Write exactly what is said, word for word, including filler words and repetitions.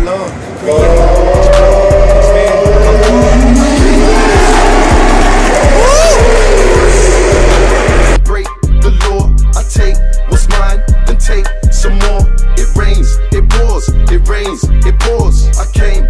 love. Break the law, I take what's mine, then take some more. It rains, it pours, it rains, it pours. I came